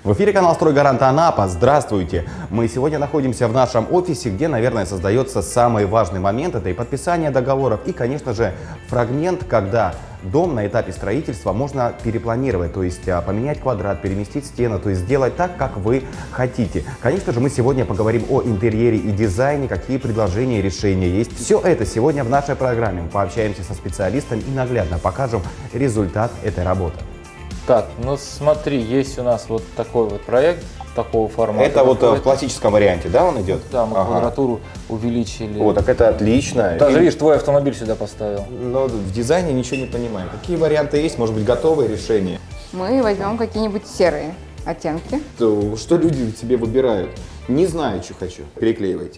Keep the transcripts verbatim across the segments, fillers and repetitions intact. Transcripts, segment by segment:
В эфире канал «Стройгарант Анапа». Здравствуйте! Мы сегодня находимся в нашем офисе, где, наверное, создается самый важный момент. Это и подписание договоров, и, конечно же, фрагмент, когда дом на этапе строительства можно перепланировать, то есть поменять квадрат, переместить стену, то есть сделать так, как вы хотите. Конечно же, мы сегодня поговорим о интерьере и дизайне, какие предложения и решения есть. Все это сегодня в нашей программе. Мы пообщаемся со специалистом и наглядно покажем результат этой работы. Так, ну смотри, есть у нас вот такой вот проект такого формата. Это вот в классическом варианте, да, он идет? Да, мы ага. квадратуру увеличили. О, так это отлично. Даже, и... видишь, твой автомобиль сюда поставил. Но в дизайне ничего не понимаем. Какие варианты есть? Может быть, готовые решения? Мы возьмем какие-нибудь серые оттенки. То, что люди себе выбирают? Не знаю, что хочу. Переклеивайте.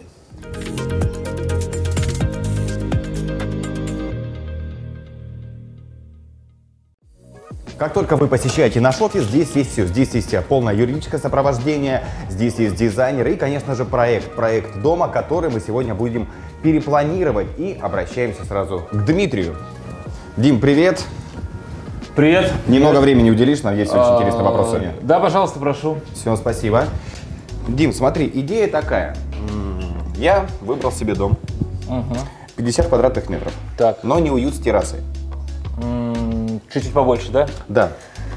Как только вы посещаете наш офис, здесь есть все. Здесь есть полное юридическое сопровождение, здесь есть дизайнер и, конечно же, проект. Проект дома, который мы сегодня будем перепланировать. И обращаемся сразу к Дмитрию. Дим, привет. Привет. Немного времени уделишь, нам есть очень интересные вопросы. Да, пожалуйста, прошу. Все, спасибо. Дим, смотри, идея такая. Я выбрал себе дом. пятьдесят квадратных метров. Так. Но не уют с террасой. Чуть-чуть побольше, да? Да.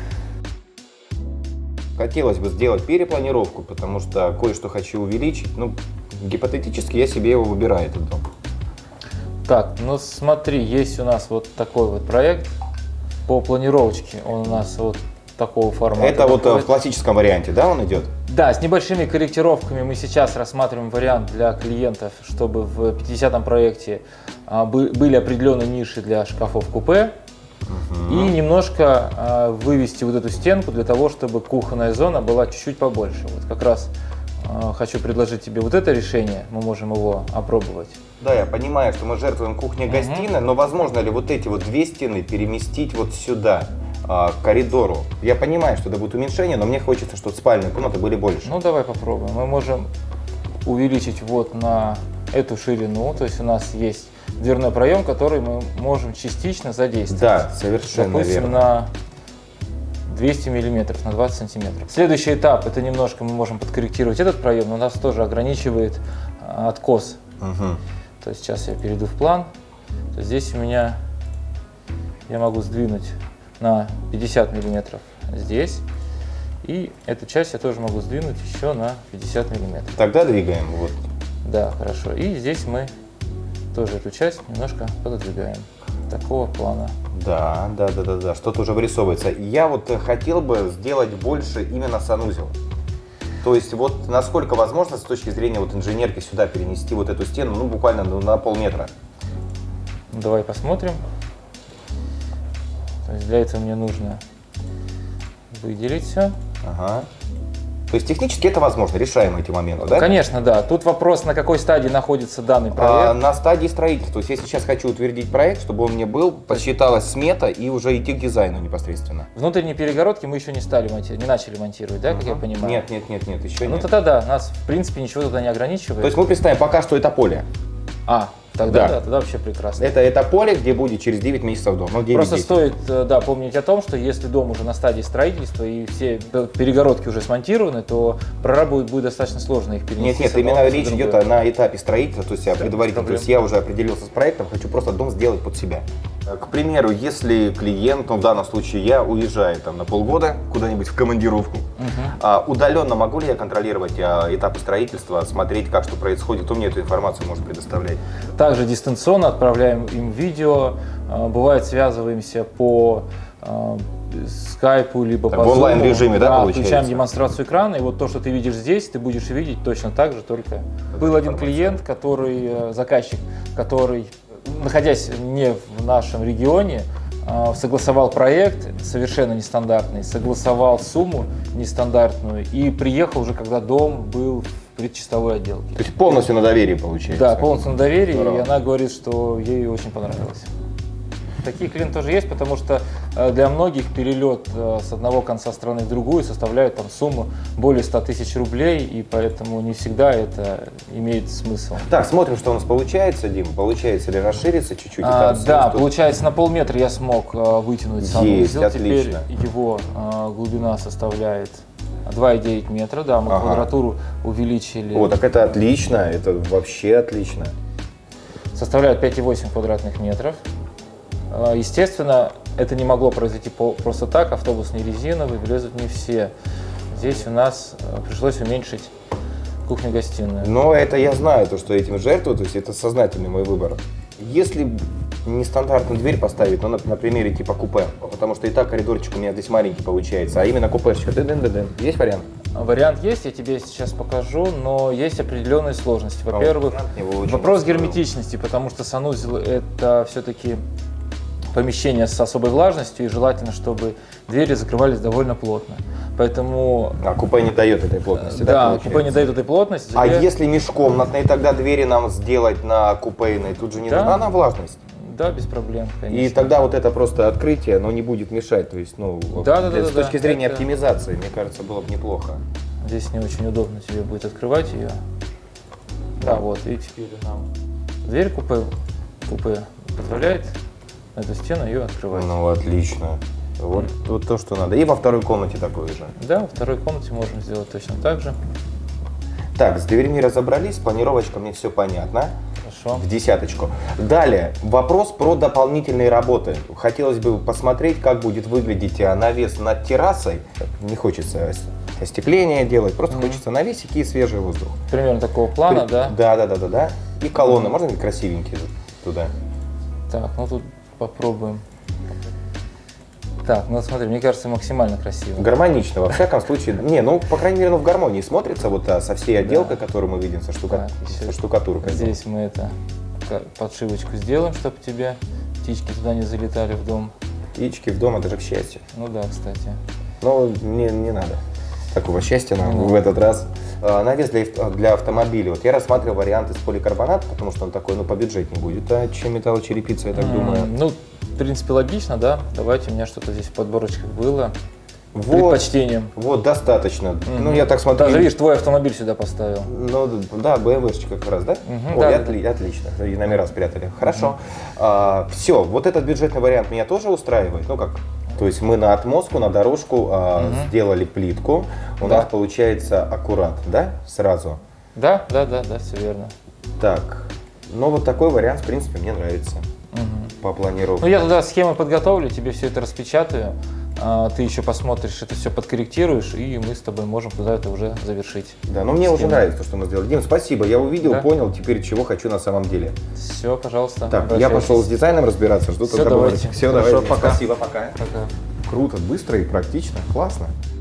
Хотелось бы сделать перепланировку, потому что кое-что хочу увеличить. Ну, гипотетически я себе его выбираю, этот дом. Так, ну смотри, есть у нас вот такой вот проект по планировочке. Он у нас вот такого формата. Это вот в классическом варианте, да, он идет? Да, с небольшими корректировками мы сейчас рассматриваем вариант для клиентов, чтобы в пятидесятом проекте были определенные ниши для шкафов-купе. И немножко э, вывести вот эту стенку для того, чтобы кухонная зона была чуть-чуть побольше. Вот как раз э, хочу предложить тебе вот это решение, мы можем его опробовать. Да, я понимаю, что мы жертвуем кухней-гостиной, угу. Но возможно ли вот эти вот две стены переместить вот сюда, э, к коридору? Я понимаю, что это будет уменьшение, но мне хочется, чтобы спальные комнаты были больше. Ну давай попробуем. Мы можем увеличить вот на эту ширину, то есть у нас есть дверной проем, который мы можем частично задействовать. Да, совершенно допустим, верно. На двести миллиметров, на двадцать сантиметров. Следующий этап, это немножко мы можем подкорректировать этот проем, но нас тоже ограничивает откос. Угу. То есть сейчас я перейду в план. То есть здесь у меня я могу сдвинуть на пятьдесят миллиметров здесь. И эту часть я тоже могу сдвинуть еще на пятьдесят миллиметров. Тогда двигаем. Вот. Да, хорошо. И здесь мы тоже эту часть немножко пододвигаем. Такого плана. Да, да, да, да, да. Что-то уже вырисовывается. Я вот хотел бы сделать больше именно санузел. То есть вот насколько возможно с точки зрения вот инженерки сюда перенести вот эту стену, ну буквально на полметра. Давай посмотрим. То есть для этого мне нужно выделить все. Ага. То есть технически это возможно, решаем эти моменты, да? Конечно, да. Тут вопрос, на какой стадии находится данный проект. А, на стадии строительства. То есть я сейчас хочу утвердить проект, чтобы он мне был, посчиталась смета и уже идти к дизайну непосредственно. Внутренние перегородки мы еще не стали монтировать, не начали монтировать, да, uh-huh. как я понимаю? Нет, нет, нет, нет, еще ну, нет. Ну тогда да, нас в принципе ничего туда не ограничивает. То есть мы представим пока что это поле. А, тогда да, да, тогда вообще прекрасно. Это, это поле, где будет через девять месяцев дом. Ну, девять, Просто десять. стоит да, помнить о том, что если дом уже на стадии строительства и все перегородки уже смонтированы, то проработать будет достаточно сложно их перенести. Нет, нет, именно речь идет на этапе строительства, то есть я предварительно, то есть я уже определился с проектом, хочу просто дом сделать под себя. К примеру, если клиент, ну в данном случае я уезжаю там на полгода куда-нибудь в командировку, uh-huh. а, удаленно могу ли я контролировать а, этапы строительства, смотреть, как что происходит, кто мне эту информацию может предоставлять? Также дистанционно отправляем им видео, а, бывает связываемся по а, скайпу, либо так, по в онлайн-режиме, да, да, получается? Включаем демонстрацию экрана, и вот то, что ты видишь здесь, ты будешь видеть точно так же, только... Был один клиент, который, заказчик, который, находясь не в нашем регионе, согласовал проект совершенно нестандартный, согласовал сумму нестандартную и приехал уже, когда дом был в предчистовой отделке. То есть полностью на доверии получается? Да, полностью на доверии, Здорово. И она говорит, что ей очень понравилось. Такие клиенты тоже есть, потому что для многих перелет с одного конца страны в другую составляет там сумму более ста тысяч рублей, и поэтому не всегда это имеет смысл. Так, смотрим, что у нас получается, Дим. Получается ли расшириться чуть-чуть? А, да, что... получается, на полметра я смог вытянуть санузел. Есть, отлично. Теперь его глубина составляет два и девять метра, да, мы Ага. квадратуру увеличили. О, так это отлично, это вообще отлично. Составляет пять и восемь квадратных метров. А, Естественно, это не могло произойти по- просто так, автобус не резиновый, влезут не все. Здесь у нас э, пришлось уменьшить кухню-гостиную. Но это я знаю, то, что этим жертвую, то есть это сознательный мой выбор. Если нестандартную дверь поставить, ну, на, на примере типа купе, потому что и так коридорчик у меня здесь маленький получается, а именно купешечка, дын-дын-дын. Есть вариант? Вариант есть, я тебе сейчас покажу, но есть определенные сложности. Во-первых, вариант его очень вопрос устроил. герметичности, потому что санузел – это все-таки помещение с особой влажностью, и желательно, чтобы двери закрывались довольно плотно. Поэтому… А купе не дает этой плотности, да? Да, получается? купе не дает этой плотности. А тебе- если межкомнатные тогда двери нам сделать на купейной, тут же не Да. нужна нам влажность? Да, без проблем, конечно. И тогда вот это просто открытие, оно не будет мешать, то есть, ну, Да, да, для- да, с да, точки да. зрения Это- оптимизации, мне кажется, было бы неплохо. Здесь не очень удобно тебе будет открывать ее. Да, вот, и теперь нам дверь купе, купе позволяет на эту стену ее открывать. Ну, отлично. Вот, вот то, что надо. И во второй комнате такое же. Да, во второй комнате можем сделать точно так же. Так, с дверьми разобрались, планировочка мне все понятно. Хорошо. В десяточку. Далее, вопрос про дополнительные работы. Хотелось бы посмотреть, как будет выглядеть а, навес над террасой. Не хочется ос- остекление делать, просто Мгм. хочется навесики и свежий воздух. Примерно такого плана, При- да? Да, да, да, да, да. И колонны, можно ли красивенькие туда? Так, ну тут попробуем. Так, ну смотри, мне кажется, максимально красиво. Гармонично, во всяком случае. Не, ну, по крайней мере, ну, в гармонии смотрится вот а, со всей отделкой, которую мы видим, со, штука... Так, еще со штукатуркой. Здесь мы это ка- подшивочку сделаем, чтобы тебе птички туда не залетали в дом. Птички в дом, это же к счастью. Ну да, кстати. Но мне не надо такого счастья нам Ну. в этот раз. А, навес для, ав- для автомобиля. Вот я рассматривал вариант из поликарбоната, потому что он такой, ну, побюджетнее будет, да, чем металлочерепица, я так М, думаю. Ну, в принципе, логично, да? Давайте, у меня что-то здесь в подборочках было. Вот, Предпочтением. вот, достаточно. Мгм. Ну, я так смотрю. Даже, видишь, твой автомобиль сюда поставил. Ну, да, бэ эм вэ-шечка как раз, да? Мгм, Ой, да, отли- да. отлично, и номера спрятали. Хорошо. все, вот этот бюджетный вариант меня тоже устраивает. Ну, как? То есть мы на отмостку, на дорожку а, Мгм. сделали плитку. У Да. нас получается аккурат, да? Сразу. Да, да, да, да, все верно. Так, ну вот такой вариант, в принципе, мне нравится Мгм. по планировке. Ну, я туда схемы подготовлю, тебе все это распечатаю. а, Ты еще посмотришь, это все подкорректируешь, и мы с тобой можем туда это уже завершить. Да, но мне уже Схема. нравится то, что мы сделали. Дим, спасибо, я увидел, Да. понял теперь, чего хочу на самом деле. Все, пожалуйста. Так, я обращайтесь. пошел с дизайном разбираться, жду Всё, тогда давайте. Все, Хорошо, давай. пока. Спасибо, пока. Пока. Круто, быстро и практично, классно.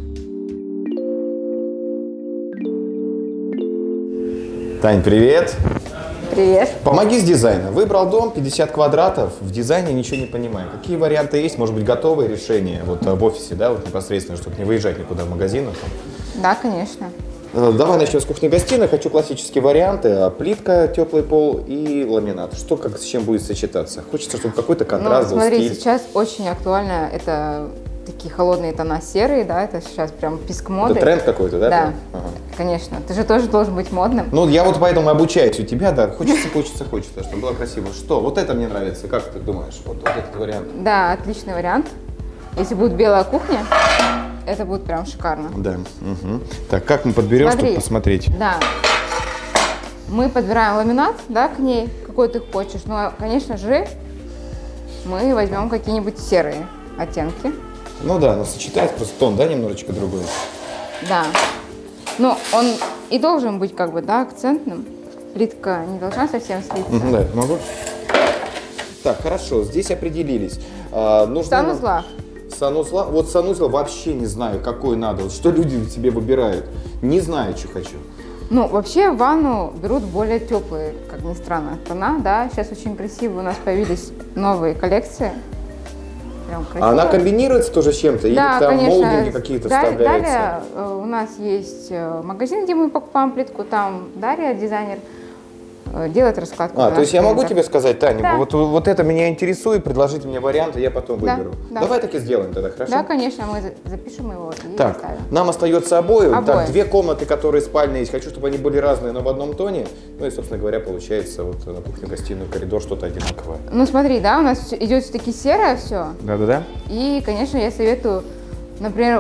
Тань, привет. Привет. Помоги с дизайном. Выбрал дом, пятьдесят квадратов, в дизайне ничего не понимаю. Какие варианты есть? Может быть, готовые решения вот, э, в офисе, да, вот непосредственно, чтобы не выезжать никуда в магазин. Да, конечно. Э, Давай начнем с кухни-гостиной. Хочу классические варианты. а, Плитка, теплый пол и ламинат. Что как с чем будет сочетаться? Хочется, чтобы какой-то Ну, контраст был, смотри, стиль. сейчас очень актуально это такие холодные тона серые, да, это сейчас прям писк моды. Это тренд какой-то, да? Да, прям? Ага. конечно. Ты же тоже должен быть модным. Ну, я вот поэтому обучаюсь у тебя, да. Хочется, хочется, хочется, чтобы было красиво. Что? Вот это мне нравится. Как ты думаешь? Вот, вот этот вариант. Да, отличный вариант. Если будет белая кухня, это будет прям шикарно. Да. Мгм. Так, как мы подберем, Смотри. чтобы посмотреть? Да. Мы подбираем ламинат, да, к ней, какой ты хочешь. Но, конечно же, мы возьмем какие-нибудь серые оттенки. Ну да, но сочетается просто тон, да, немножечко другой. Да. Но он и должен быть как бы, да, акцентным. Плитка не должна совсем слиться. Мгм, да, могу? Так, хорошо, здесь определились. А, В нужно нам- санузлах. Санузла? Вот санузел вообще не знаю, какой надо. Вот что люди себе выбирают. Не знаю, что хочу. Ну, вообще в ванну берут более теплые, как ни странно, тона, да. Сейчас очень красивые у нас появились новые коллекции. Прям красиво. А она комбинируется тоже с чем-то? Или Да, там конечно. молдинги какие-то Далее- вставляются? Далее э, у нас есть э, магазин, где мы покупаем плитку, там Дарья, дизайнер, э, делает раскладку. А, для то есть я наших могу клиентов. тебе сказать, Таня, Да. вот, вот это меня интересует, предложите мне варианты, я потом Да, выберу. да. Давай так и сделаем тогда, хорошо? Да, конечно, мы за- запишем его и Так, оставим. нам остается обои. Обои. Так, две комнаты, которые спальные есть. Хочу, чтобы они были разные, но в одном тоне. Ну и, собственно говоря, получается вот на кухню, гостиную, коридор что-то одинаковое. Ну смотри, да, у нас всё- идет все-таки серое все. Да-да-да. И, конечно, я советую, например,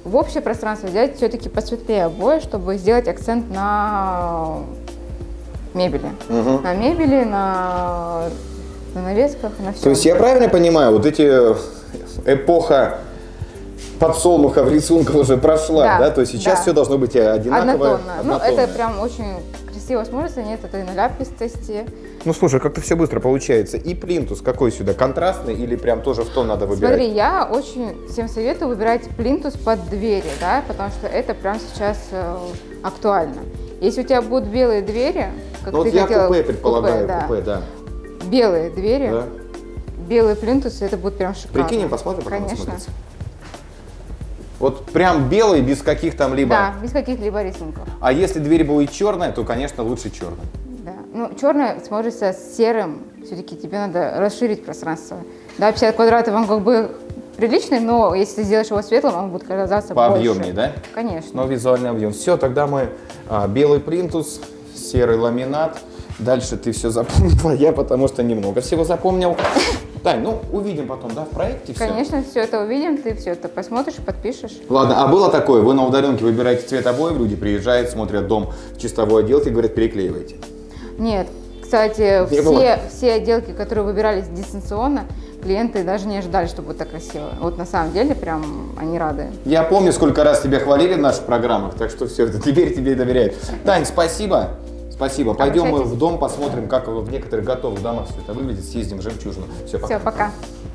в общее пространство взять все-таки посветлее обои, чтобы сделать акцент на мебели. Угу. На мебели, на занавесках, на все. То есть я правильно понимаю, вот эти эпоха подсолнуха в рисунках уже прошла, да? Да, То есть сейчас да. все должно быть одинаковое, Однотонно. Ну, однотонное. это прям очень красиво смотрится, нет этой наляпистости. Ну слушай, как-то все быстро получается. И плинтус какой сюда? Контрастный или прям тоже в тон надо выбирать? Смотри, я очень всем советую выбирать плинтус под двери, да, потому что это прям сейчас э, актуально. Если у тебя будут белые двери, как Ну ты вот я хотела, купе предполагаю, купе, да. купе, да. Белые двери, Да. белые плинтусы, это будет прям шикарно. Прикинем, посмотрим, как оно Конечно. смотрится. Вот прям белый, без каких там либо... Да, без каких-либо рисунков. А если дверь будет черная, то, конечно, лучше черная. Да. Ну, черное смотрится с серым, все-таки тебе надо расширить пространство. Да, пятьдесят квадратов он как бы приличный, но если ты сделаешь его светлым, он будет казаться больше. Пообъемнее, да? Конечно. Но визуальный объем. Все, тогда мы а, белый плинтус, серый ламинат. Дальше ты все запомнила, я потому что немного всего запомнил. Тань, ну увидим потом, да, в проекте все? Конечно, все это увидим, ты все это посмотришь, подпишешь. Ладно, а было такое, вы на удаленке выбираете цвет обоев, люди приезжают, смотрят дом в чистовой отделке, говорят, переклеивайте. Нет, кстати, Не было? все, все отделки, которые выбирались дистанционно, клиенты даже не ожидали, что будет так красиво. Вот на самом деле прям они рады. Я помню, сколько раз тебя хвалили в наших программах, так что все, теперь тебе доверяют. Тань, спасибо. Спасибо. Пойдем мы в дом, посмотрим, как в некоторых готовых домах все это выглядит, съездим в жемчужину. Все, пока. Все, пока.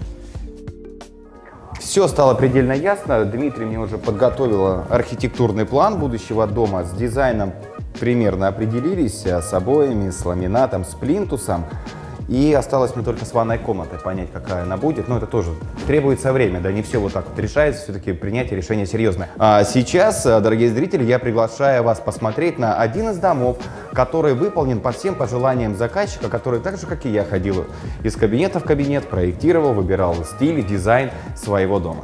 Все стало предельно ясно. Дмитрий мне уже подготовила архитектурный план будущего дома. С дизайном примерно определились, с обоями, с ламинатом, с плинтусом. И осталось мне только с ванной комнатой понять, какая она будет. Но это тоже требуется время, да, не все вот так вот решается, все-таки принятие решения серьезное. А сейчас, дорогие зрители, я приглашаю вас посмотреть на один из домов, который выполнен по всем пожеланиям заказчика, который так же, как и я, ходил из кабинета в кабинет, проектировал, выбирал стиль, дизайн своего дома.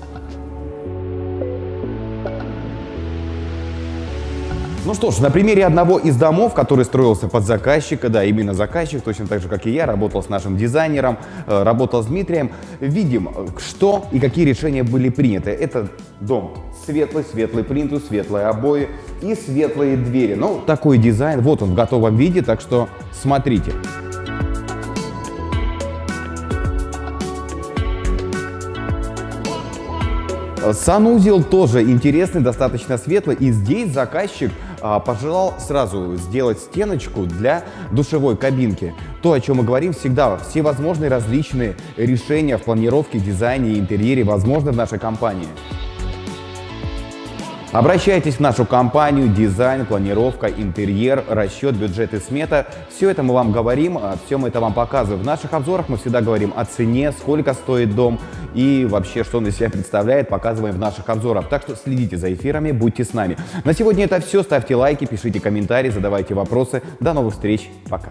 Ну что ж, на примере одного из домов, который строился под заказчика, да, именно заказчик, точно так же, как и я, работал с нашим дизайнером, э, работал с Дмитрием, видим, что и какие решения были приняты. Это дом светлый, светлый плинтус, светлые обои и светлые двери. Ну, такой дизайн, вот он в готовом виде, так что смотрите. Санузел тоже интересный, достаточно светлый, и здесь заказчик а, пожелал сразу сделать стеночку для душевой кабинки. То, о чем мы говорим всегда, все возможные различные решения в планировке, дизайне и интерьере возможны в нашей компании. Обращайтесь в нашу компанию, дизайн, планировка, интерьер, расчет, бюджет и смета. Все это мы вам говорим, все мы это вам показываем. В наших обзорах мы всегда говорим о цене, сколько стоит дом и вообще, что он из себя представляет, показываем в наших обзорах. Так что следите за эфирами, будьте с нами. На сегодня это все. Ставьте лайки, пишите комментарии, задавайте вопросы. До новых встреч. Пока.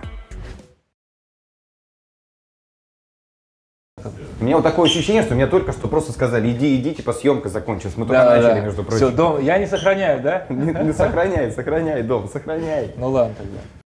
У меня вот такое ощущение, что мне только что просто сказали, иди, иди, типа съемка закончилась. Мы только Да, начали, да. между прочим. Все, дом, я не сохраняю, да? Не, не сохраняй, сохраняй дом, сохраняй. Ну ладно тогда.